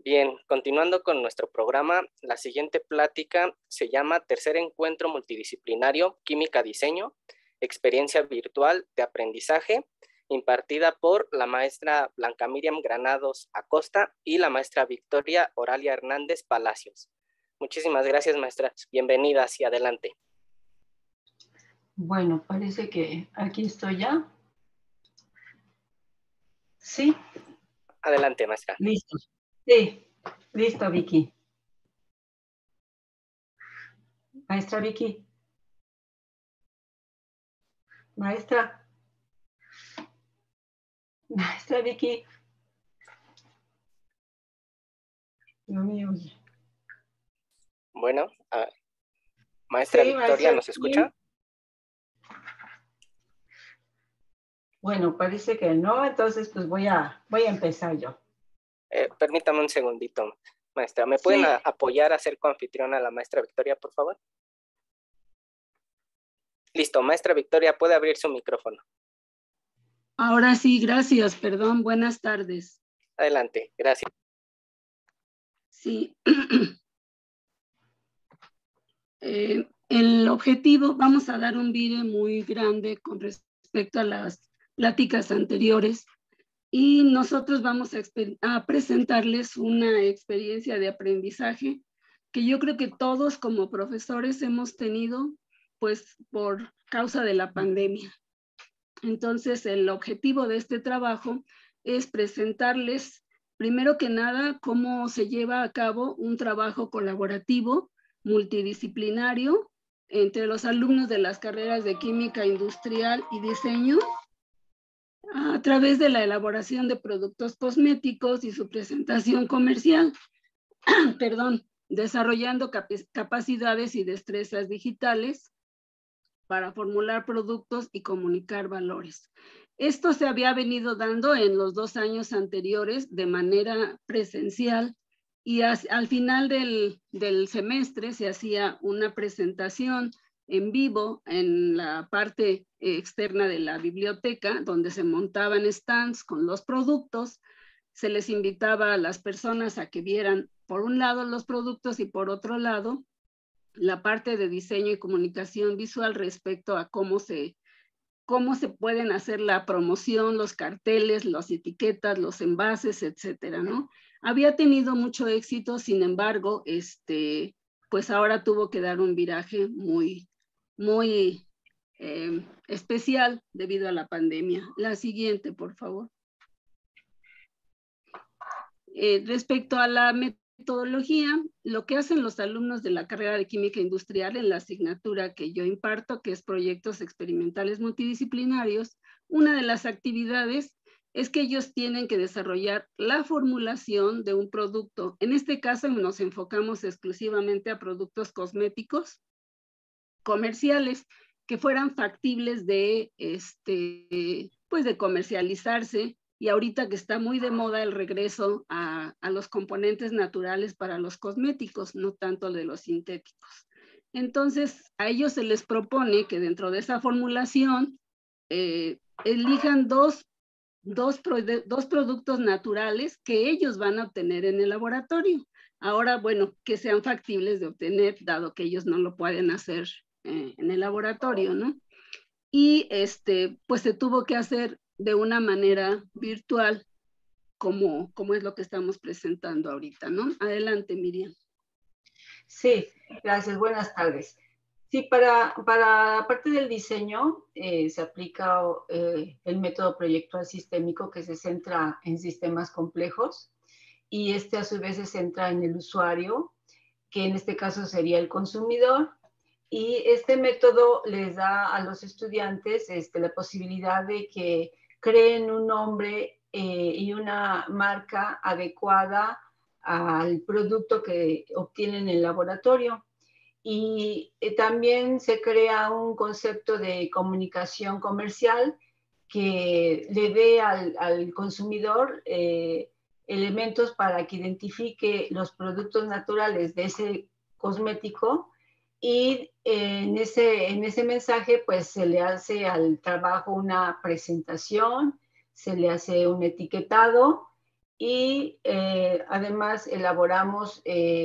Bien, continuando con nuestro programa, la siguiente plática se llama Tercer Encuentro Multidisciplinario Química-Diseño, Experiencia Virtual de Aprendizaje, impartida por la maestra Blanca Miriam Granados Acosta y la maestra Victoria Oralia Hernández Palacios. Muchísimas gracias, maestras. Bienvenidas y adelante. Bueno, parece que aquí estoy ya. ¿Sí? Adelante, maestra. Listo. Sí, listo, Vicky. Maestra Vicky. Maestra. Maestra Vicky. No me oye. Bueno, maestra Sí, Victoria, maestra ¿nos Vicky. escucha? Bueno, parece que no, entonces pues voy a empezar yo. Permítame un segundito, maestra. ¿Me Sí. pueden apoyar a ser coanfitriona a la maestra Victoria, por favor? Listo, maestra Victoria, puede abrir su micrófono. Ahora sí, gracias, perdón, buenas tardes. Adelante, gracias. Sí. El objetivo, vamos a dar un video muy grande con respecto a las pláticas anteriores y nosotros vamos a presentarles una experiencia de aprendizaje que yo creo que todos como profesores hemos tenido pues por causa de la pandemia. Entonces, el objetivo de este trabajo es presentarles, primero que nada, cómo se lleva a cabo un trabajo colaborativo, multidisciplinario, entre los alumnos de las carreras de Química Industrial y Diseño, a través de la elaboración de productos cosméticos y su presentación comercial, perdón, desarrollando capacidades y destrezas digitales para formular productos y comunicar valores. Esto se había venido dando en los 2 años anteriores de manera presencial y al final del semestre se hacía una presentación en vivo en la parte externa de la biblioteca donde se montaban stands con los productos. Se les invitaba a las personas a que vieran por un lado los productos y por otro lado la parte de diseño y comunicación visual respecto a cómo se pueden hacer la promoción, los carteles, las etiquetas, los envases, etcétera, ¿no? Había tenido mucho éxito, sin embargo, pues ahora tuvo que dar un viraje muy especial debido a la pandemia. La siguiente, por favor. Respecto a la metodología, lo que hacen los alumnos de la carrera de Química Industrial en la asignatura que yo imparto, que es Proyectos Experimentales Multidisciplinarios, una de las actividades es que ellos tienen que desarrollar la formulación de un producto. En este caso nos enfocamos exclusivamente a productos cosméticos comerciales que fueran factibles de, pues de comercializarse. Y ahorita que está muy de moda el regreso a los componentes naturales para los cosméticos, no tanto de los sintéticos. Entonces, a ellos se les propone que dentro de esa formulación elijan dos productos naturales que ellos van a obtener en el laboratorio. Ahora, bueno, que sean factibles de obtener, dado que ellos no lo pueden hacer en el laboratorio, ¿no? Y pues se tuvo que hacer de una manera virtual, como es lo que estamos presentando ahorita, ¿no? Adelante, Miriam. Sí, gracias, buenas tardes. Sí, para la parte del diseño se aplica el método proyectual sistémico que se centra en sistemas complejos y a su vez se centra en el usuario, que en este caso sería el consumidor. Y este método les da a los estudiantes la posibilidad de que creen un nombre y una marca adecuada al producto que obtienen en el laboratorio. Y también se crea un concepto de comunicación comercial que le dé al consumidor elementos para que identifique los productos naturales de ese cosmético. Y en ese mensaje, pues se le hace al trabajo una presentación, se le hace un etiquetado y además elaboramos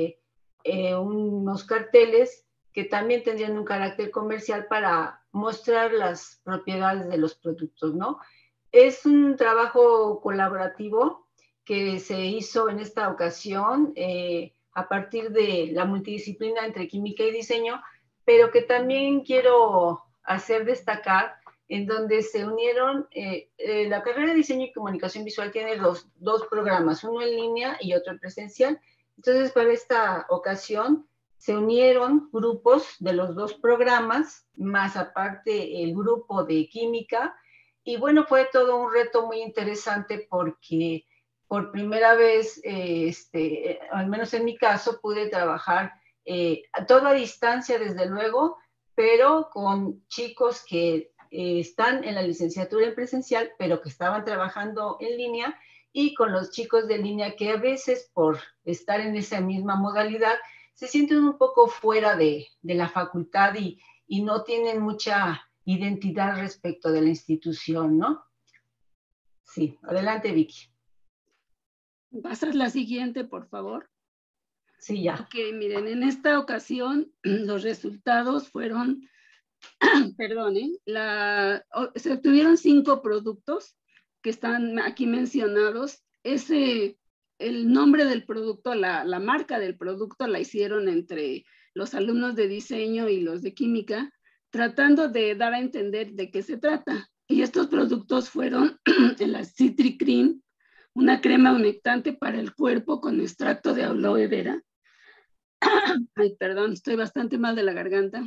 unos carteles que también tendrían un carácter comercial para mostrar las propiedades de los productos, ¿no? Es un trabajo colaborativo que se hizo en esta ocasión a partir de la multidisciplina entre química y diseño, pero que también quiero hacer destacar en donde se unieron, la carrera de diseño y comunicación visual tiene dos programas, uno en línea y otro en presencial. Entonces, para esta ocasión se unieron grupos de los dos programas, más aparte el grupo de química, y bueno, fue todo un reto muy interesante porque por primera vez, al menos en mi caso, pude trabajar a toda distancia, desde luego, pero con chicos que están en la licenciatura en presencial, pero que estaban trabajando en línea, y con los chicos de línea que a veces por estar en esa misma modalidad se sienten un poco fuera de la facultad y no tienen mucha identidad respecto de la institución, ¿no? Sí, adelante, Vicky. ¿Pasas la siguiente, por favor? Sí, ya. Ok, miren, en esta ocasión los resultados fueron, perdón, se obtuvieron 5 productos que están aquí mencionados. El nombre del producto, la marca del producto la hicieron entre los alumnos de diseño y los de química, tratando de dar a entender de qué se trata. Y estos productos fueron la Citric Cream, una crema humectante para el cuerpo con extracto de aloe vera. Ay, perdón, estoy bastante mal de la garganta.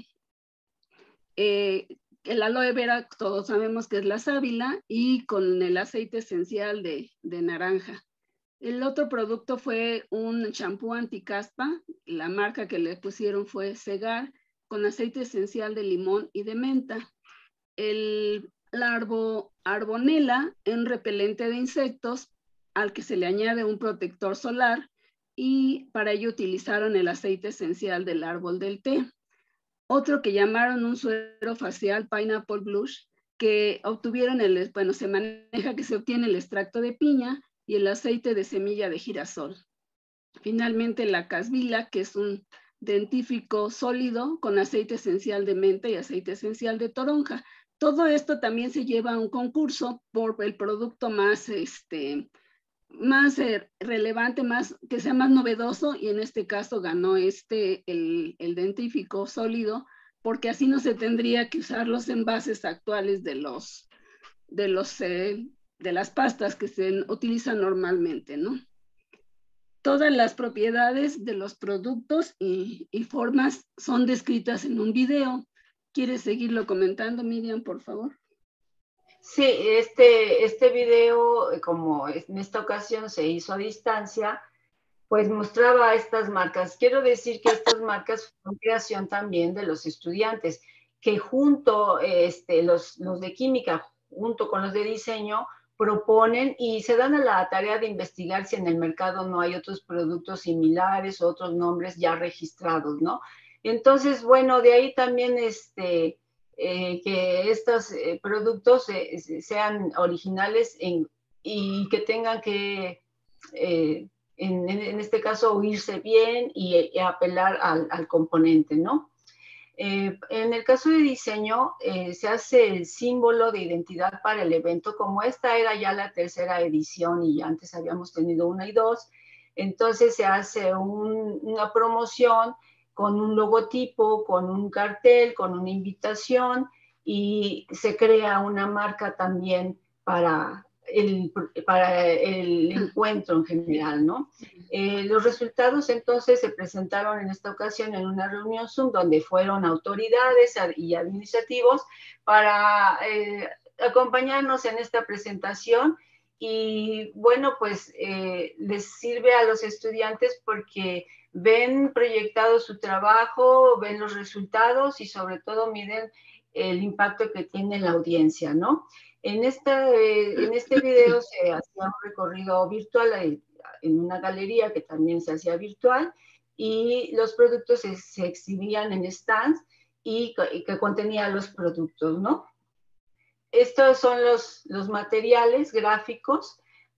El aloe vera, todos sabemos que es la sábila, y con el aceite esencial de naranja. El otro producto fue un champú anticaspa. La marca que le pusieron fue Segar, con aceite esencial de limón y de menta. La arbonela, un repelente de insectos al que se le añade un protector solar, y para ello utilizaron el aceite esencial del árbol del té. Otro que llamaron un suero facial Pineapple Blush, que obtuvieron se maneja que se obtiene el extracto de piña y el aceite de semilla de girasol. Finalmente, la Casvila, que es un dentífrico sólido con aceite esencial de menta y aceite esencial de toronja. Todo esto también se lleva a un concurso por el producto más relevante, que sea más novedoso, y en este caso ganó el dentífrico sólido, porque así no se tendría que usar los envases actuales de las pastas que se utilizan normalmente, ¿no? Todas las propiedades de los productos y formas son descritas en un video. ¿Quieres seguirlo comentando, Miriam, por favor? Sí, este video, como en esta ocasión se hizo a distancia, pues mostraba estas marcas. Quiero decir que estas marcas fueron creación también de los estudiantes, que junto, los de química, junto con los de diseño, proponen y se dan a la tarea de investigar si en el mercado no hay otros productos similares o otros nombres ya registrados, ¿no? Entonces, bueno, de ahí también que estos productos sean originales y que tengan que, en este caso, oírse bien y apelar al componente, ¿no? En el caso de diseño, se hace el símbolo de identidad para el evento. Como esta era ya la 3ª edición y antes habíamos tenido 1 y 2, entonces se hace una promoción con un logotipo, con un cartel, con una invitación, y se crea una marca también para el encuentro en general, ¿no? Los resultados entonces se presentaron en esta ocasión en una reunión Zoom donde fueron autoridades y administrativos para acompañarnos en esta presentación, y bueno, pues les sirve a los estudiantes porque ven proyectado su trabajo, ven los resultados y sobre todo miden el impacto que tiene la audiencia, ¿no? En este video se hacía un recorrido virtual en una galería que también se hacía virtual, y los productos se exhibían en stands y que contenían los productos, ¿no? Estos son los materiales gráficos.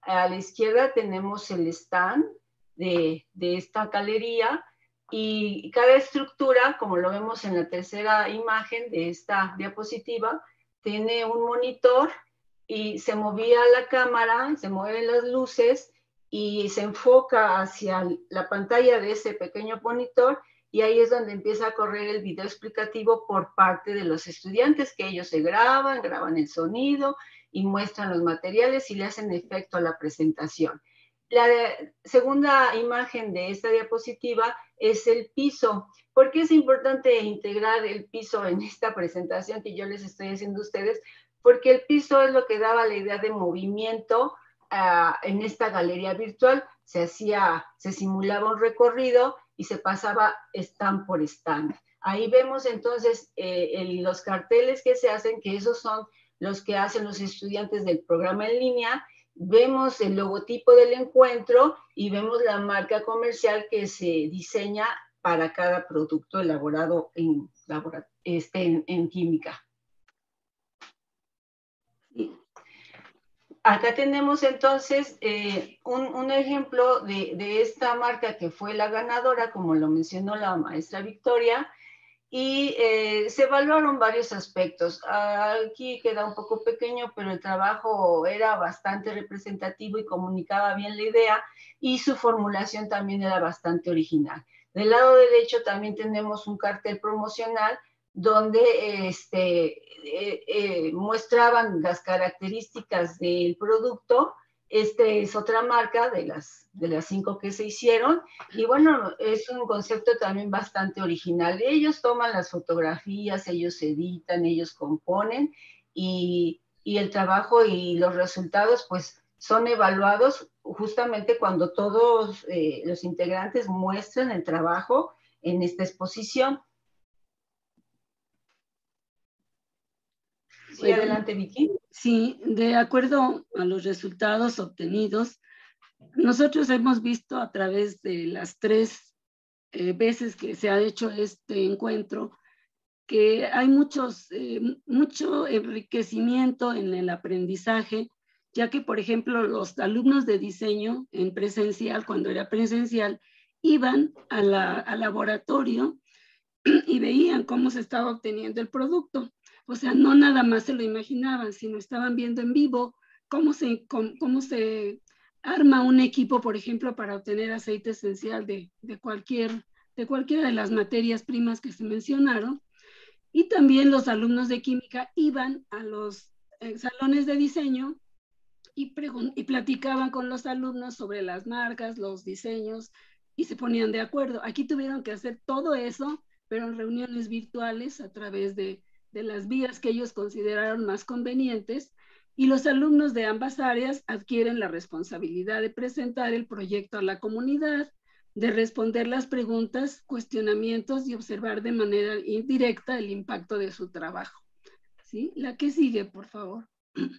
A la izquierda tenemos el stand de esta galería, y cada estructura, como lo vemos en la tercera imagen de esta diapositiva, tiene un monitor y se movía la cámara, se mueven las luces y se enfoca hacia la pantalla de ese pequeño monitor, y ahí es donde empieza a correr el video explicativo por parte de los estudiantes, que ellos se graban el sonido y muestran los materiales y le hacen efecto a la presentación. La segunda imagen de esta diapositiva es el piso. ¿Por qué es importante integrar el piso en esta presentación que yo les estoy haciendo a ustedes? Porque el piso es lo que daba la idea de movimiento en esta galería virtual. Se simulaba un recorrido y se pasaba stand por stand. Ahí vemos entonces los carteles que se hacen, que esos son los que hacen los estudiantes del programa en línea. Vemos el logotipo del encuentro y vemos la marca comercial que se diseña para cada producto elaborado en química. Acá tenemos entonces un ejemplo de esta marca que fue la ganadora, como lo mencionó la maestra Victoria, y se evaluaron varios aspectos. Aquí queda un poco pequeño, pero el trabajo era bastante representativo y comunicaba bien la idea, y su formulación también era bastante original. Del lado derecho también tenemos un cartel promocional donde muestraban las características del producto. Es otra marca de las 5 que se hicieron, y bueno, es un concepto también bastante original. Ellos toman las fotografías, ellos editan, ellos componen, y el trabajo y los resultados pues son evaluados justamente cuando todos los integrantes muestran el trabajo en esta exposición. Sí, bueno, adelante, Vicky. Sí, de acuerdo a los resultados obtenidos, nosotros hemos visto a través de las 3 veces que se ha hecho este encuentro que hay mucho enriquecimiento en el aprendizaje, ya que, por ejemplo, los alumnos de diseño en presencial, cuando era presencial, iban al laboratorio y veían cómo se estaba obteniendo el producto. O sea, no nada más se lo imaginaban, sino estaban viendo en vivo cómo se arma un equipo, por ejemplo, para obtener aceite esencial de cualquiera de las materias primas que se mencionaron. Y también los alumnos de química iban a los salones de diseño y platicaban con los alumnos sobre las marcas, los diseños, y se ponían de acuerdo. Aquí tuvieron que hacer todo eso, pero en reuniones virtuales a través de las vías que ellos consideraron más convenientes, y los alumnos de ambas áreas adquieren la responsabilidad de presentar el proyecto a la comunidad, de responder las preguntas, cuestionamientos y observar de manera indirecta el impacto de su trabajo. ¿Sí? La que sigue, por favor.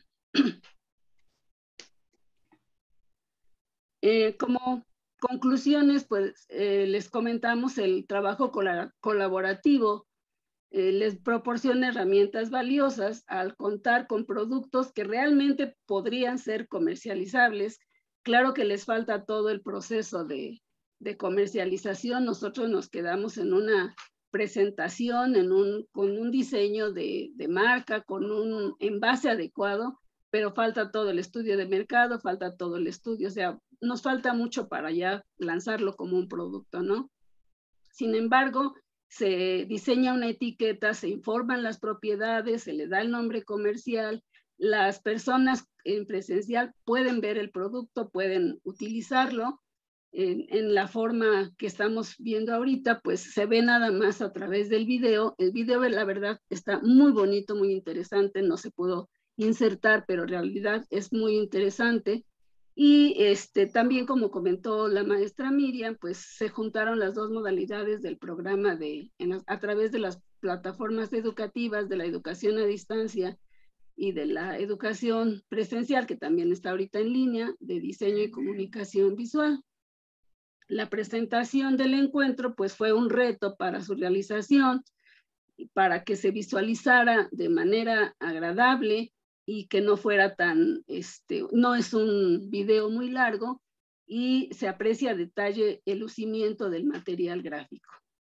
Como conclusiones, pues les comentamos el trabajo colaborativo. Les proporciona herramientas valiosas al contar con productos que realmente podrían ser comercializables. Claro que les falta todo el proceso de comercialización. Nosotros nos quedamos en una presentación, con un diseño de marca, con un envase adecuado, pero falta todo el estudio de mercado, falta todo el estudio, o sea, nos falta mucho para ya lanzarlo como un producto, ¿no? Sin embargo, se diseña una etiqueta, se informan las propiedades, se le da el nombre comercial, las personas en presencial pueden ver el producto, pueden utilizarlo. En la forma que estamos viendo ahorita, pues se ve nada más a través del video. El video, la verdad, está muy bonito, muy interesante, no se pudo insertar, pero en realidad es muy interesante. Y también, como comentó la maestra Miriam, pues se juntaron las 2 modalidades del programa a través de las plataformas educativas, de la educación a distancia y de la educación presencial, que también está ahorita en línea, de diseño y comunicación visual. La presentación del encuentro pues fue un reto para su realización, para que se visualizara de manera agradable y que no fuera tan, no es un video muy largo y se aprecia a detalle el lucimiento del material gráfico.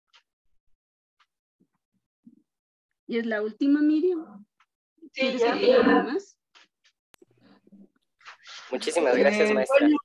¿Y es la última, Miriam? ¿Quieres que diga algo más? Muchísimas gracias, maestra. Bueno,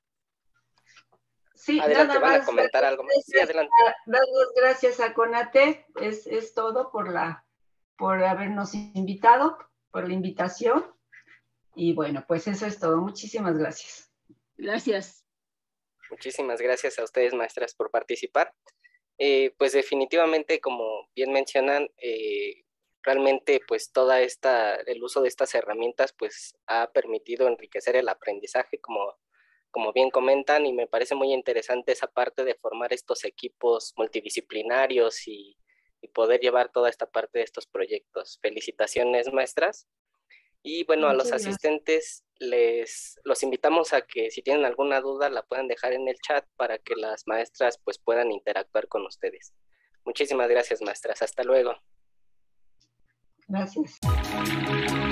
sí, adelante, nada van más. a comentar algo más. Sí, adelante. Dar las gracias a CONATEP, es todo por habernos invitado, por la invitación. Y bueno, pues eso es todo. Muchísimas gracias. Gracias. Muchísimas gracias a ustedes, maestras, por participar. Pues definitivamente, como bien mencionan, realmente pues el uso de estas herramientas pues ha permitido enriquecer el aprendizaje, como bien comentan, y me parece muy interesante esa parte de formar estos equipos multidisciplinarios y poder llevar toda esta parte de estos proyectos. Felicitaciones, maestras. Y bueno, a los asistentes los invitamos a que si tienen alguna duda la puedan dejar en el chat para que las maestras pues puedan interactuar con ustedes. Muchísimas gracias, maestras. Hasta luego. Gracias.